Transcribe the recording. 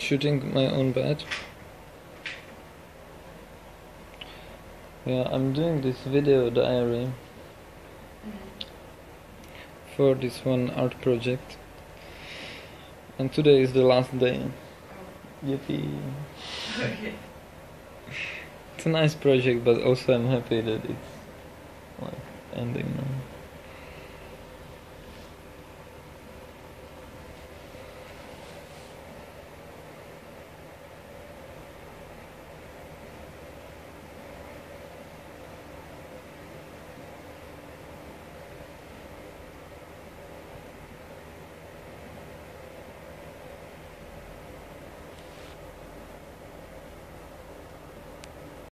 shooting my own bed. Yeah, I'm doing this video diary for this one art project, and today is the last day. Yippee! Okay. It's a nice project, but also I'm happy that it's like ending now.